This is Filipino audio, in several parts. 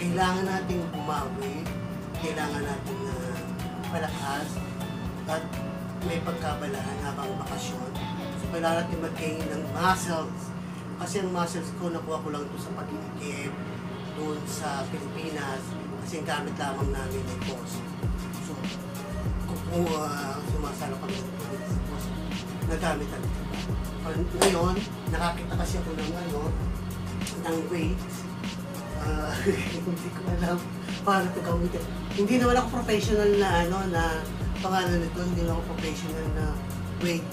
kailangan nating bumawi, kailangan natin palakas, at may pagkabalahan habang bakasyon. So, kailangan natin mag-gain ng muscles. Kasi ang muscles ko, nakuha ko lang ito sa pag-iikip doon sa Pilipinas. Kasi ang gamit lamang namin ay post. So, kung sumasalo kami sa post, nagamit namin. Ngayon, nakakita kasi ako ng weights. Hindi ko alam paano ito gamitin. Hindi naman ako professional na pangalan nito, hindi naman ako professional na weight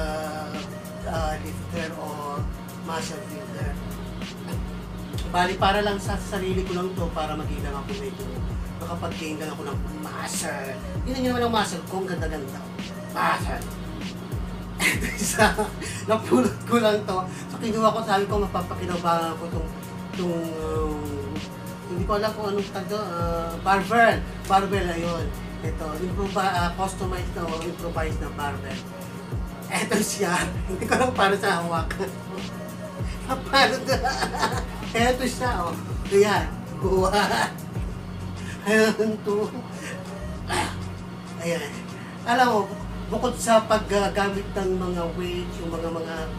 lifter o muscle lifter. Bali, para lang sa sarili ko lang to, para mag-ilang ako medyo makapag-gain lang ako ng muscle. Yun naman ang muscle ko, ang ganda-ganda. Muscle. Ito isa, napulot ko lang to. So kinuha ko, sabi ko, mapapakinabangan ko itong hindi ko alam kung anong tago, barbell. Barbell, ayun. Ito, customized na o improvised na barbell. Ito siya. Hindi ko lang paano sa hawakan. Paano na? Ito siya, o. Ayan. Buwan. Ayan to. Ayan. Alam mo, bukod sa paggamit ng mga weights, yung mga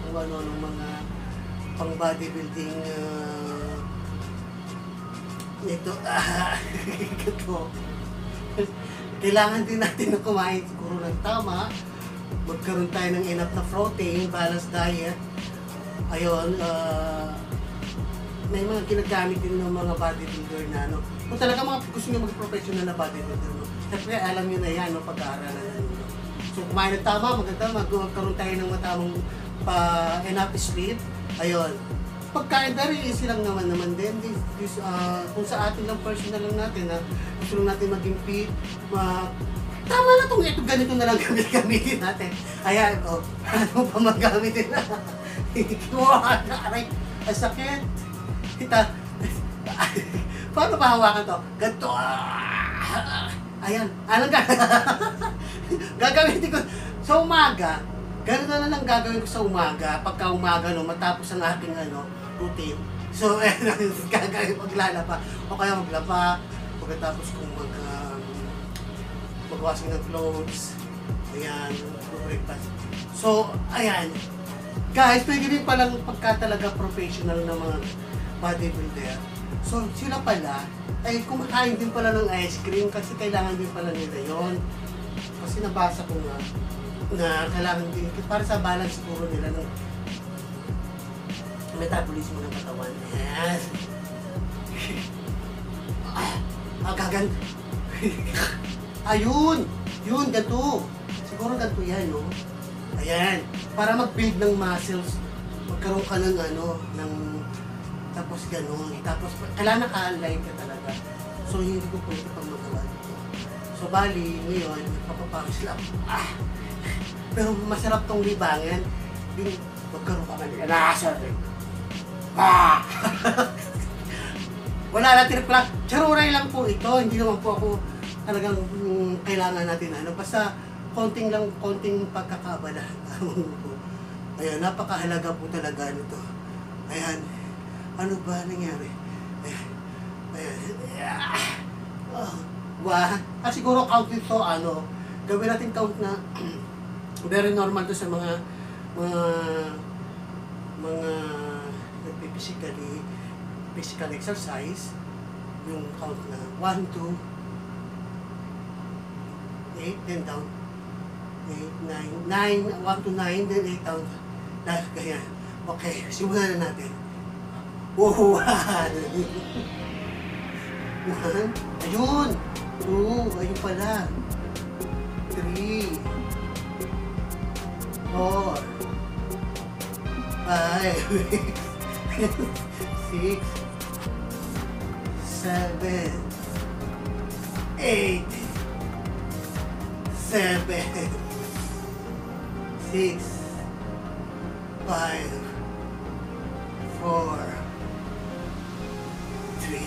pang bodybuilding ito, ito. Kailangan din natin na kumain siguro ng tama, magkaroon tayo ng enough na protein, balanced diet. Ayun, may mga ginagamit din ng mga bodybuilder na kung talaga mga gusto nyo mag-professional na bodybuilder, siyempre alam nyo na yan, pag-aaralan na nyo. So kumain ng tama, magkaroon tayo ng matamang enough sleep. Ayun. Pagkain very easy lang naman din. Kung sa atin lang personal lang natin, gusto lang natin maging fit, tama na ito, ganito na lang gamitin natin. Ayan, paano pa magamitin na? Aray, ang sakit. Paano pa hawakan to? Ganito. Ayan, anong gagamitin ko sa umaga. Ganito na lang gagawin ko sa umaga. Pagka umaga, matapos ang aking routine. So, gagawin maglalaba. O kaya maglaba. Pagkatapos kong mag-washing ng clothes. Ayan, breakfast. So, ayan. Guys, pwede rin palang pagka talaga professional na mga bodybuilder. So, sila pala, ay kumakain din pala ng ice cream kasi kailangan din pala nila yun. Kasi nabasa ko nga na kailangan din, para sa balance siguro nila ng metabolismo ng katawan. Yes. Gaganda. Ayun! Yun, ganito. Siguro ganito yan, no? Ayan. Para mag-build ng muscles, magkaroon ka ng tapos gano'n. Tapos, kailangan naka-align ka talaga. So, hindi ko pwede pang magawa dito. So, bali, ngayon, papapawis lang. Pero masarap tong libangan. Yung magkaroon ka man. Nasa rin. Wala na, tinip lang. Charuray lang po ito. Hindi naman po ako talagang kailangan natin. Basta konting pagkakabalahan. Ayan, napakahalaga po talaga nito. Ayan. Ano ba nangyari? Siguro count ito, gawin natin count na very normal to sa mga physical exercise. Yung count na 1, 2, 8, then down. 8, 9, 1 to 9, then 8 down. Kaya, okay, simulan na natin. 1. Ayun. 2. Ayun pala. 3. 4. 5. 6. 7. 8. 7. 6. 5. 4. 3, 2,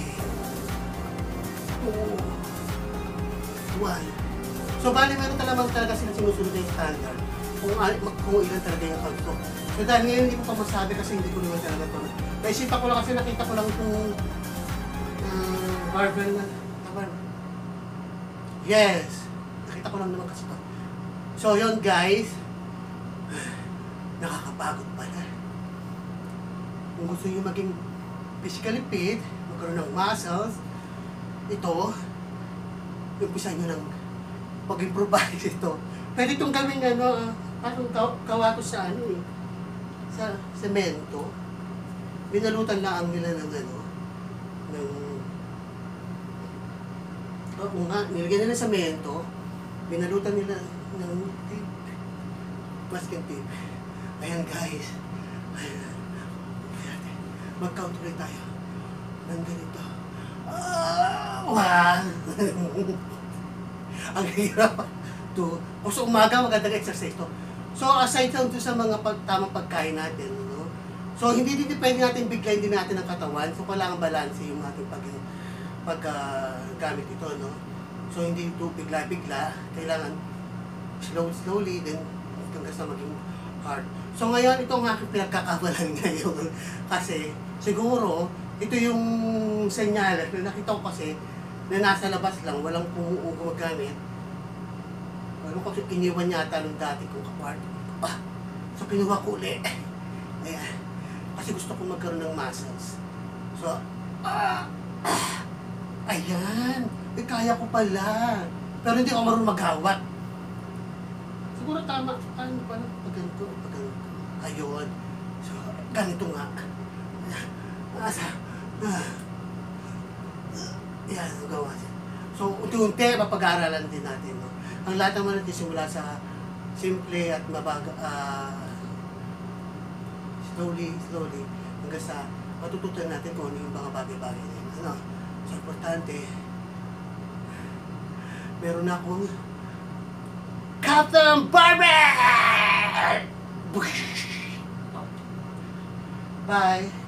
1. So, bali meron talaga sila sinusunod na yung standard kung ilan talaga yung count ko. So, dahil ngayon hindi ko pa masabi kasi hindi ko naman talaga ito. Naisipan ko lang kasi nakita ko lang itong Barbell na. Yes. Nakita ko lang naman kasi ito. So, yun guys. Nakakapagod pala. Kung gusto nyo maging physically fit, magkaroon ng muscles, ito, umpisa nyo ng pag-improvise ito. Pwede itong gawing parang kawato sa sa semento. Binalutan lang nila ng nilagyan nila ng semento, binalutan nila ng tape, masking tape. Ayan guys, mag-count ulit tayo ng ganito. Wow! Ang hirap. O sa umaga, magandang exercise to. So, aside sa mga tamang pagkain natin, no? So, hindi pwede natin biglayin din natin ang katawan. So, kailangan balance yung ating paggamit ito, no? So, hindi ito bigla-bigla. Kailangan slowly, then hanggang sa maging hard. So, ngayon, ito ang aking pinagkakabalan ngayon. Kasi, siguro, ito yung senyales. Nakita ko kasi, na nasa labas lang, walang gumagamit. Ano kasi iniwan yata nung dati kong kapart. So, kinuha ko ulit. Ayan. Kasi gusto kong magkaroon ng muscles. So, ayan. Kaya ko pala. Pero hindi ako marunong maghawak. Siguro tama. Ano pala? Pag ganito. Ayun. So, ganito nga. Yan, gawa siya. So, unti-unti, mapag-aaralan din natin. No? Ang lahat naman natin simula sa simple at slowly, hanggang sa matututunan natin kung ano yung mga bagay-bagay na yun. Ano? So, importante, meron na akong Captain Barbell! Bye!